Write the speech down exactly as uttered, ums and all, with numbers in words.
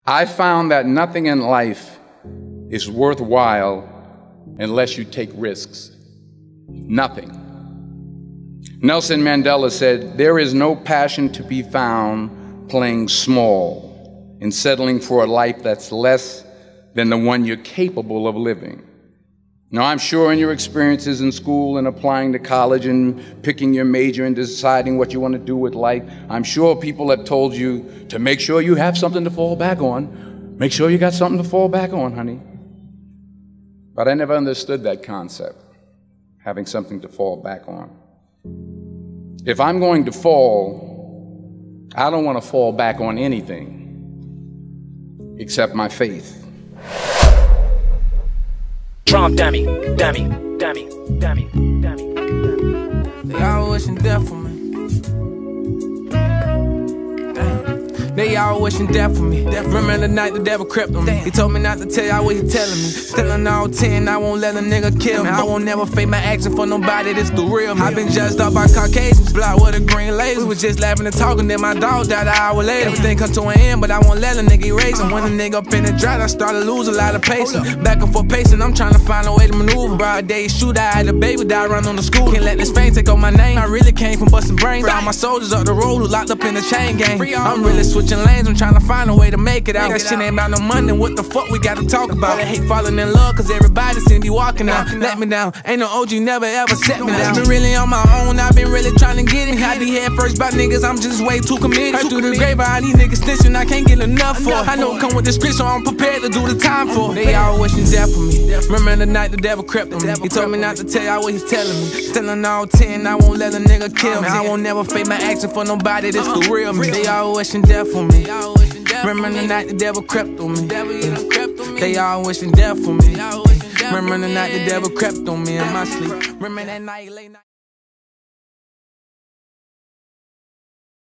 I found that nothing in life is worthwhile unless you take risks. Nothing. Nelson Mandela said, "There is no passion to be found playing small and settling for a life that's less than the one you're capable of living." Now, I'm sure in your experiences in school and applying to college and picking your major and deciding what you want to do with life, I'm sure people have told you to make sure you have something to fall back on. Make sure you got something to fall back on, honey. But I never understood that concept, having something to fall back on. If I'm going to fall, I don't want to fall back on anything except my faith. Trump dummy, dummy, dummy, dummy, dummy, dummy. They all wishing death for me. They all wishing death for me. Remember the night the devil crept on me. He told me not to tell y'all what he telling me. Stealing all ten, I won't let a nigga kill me. I won't never fake my action for nobody, this the real me. I've been judged up by Caucasians, blocked with a green laser. We was just laughing and talking, then my dog died an hour later. Everything come to an end, but I won't let a nigga erase him. When a nigga up in the drought, I started losing a lot of pacing. Back and forth pacing, I'm trying to find a way to maneuver. Broad day shoot, I had a baby die, run on the school. Can't let this fame take on my name. I really came from busting brains. All my soldiers up the road who locked up in the chain gang. I'm really switching lanes, I'm trying to find a way to make it out. That shit ain't about no money, what the fuck we gotta talk about? I hate falling in love, cause everybody seem to be walking out. Let me down, ain't no O G never ever set me down. I've been really on my own, I've been really trying to get it. I be head first by niggas, I'm just way too committed. Right through the grave, all these niggas snitching, I can't get enough for. I know it come with the script, so I'm prepared to do the time for. They all wishing death for me. Remember the night the devil crept on me. He told me not to tell y'all what he's telling me. Stealing all ten, I won't let a nigga kill me. I won't never fake my action for nobody, this the real me. They all wishing death for me. Remember the night the devil crept on me. They all wishing death for me. Remember the night the devil crept on me in my sleep. Remember that night late night.